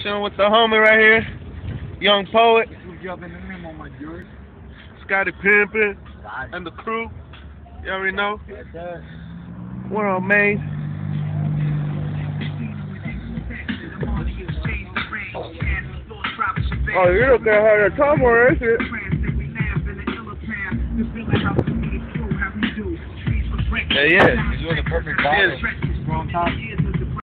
Chilling with the homie right here, Young Poet, Scotty Pimpin, and the crew. You already know. We're on Main. Oh, you don't care how that time or that shit. Yeah. You're doing the perfect balance. Yeah.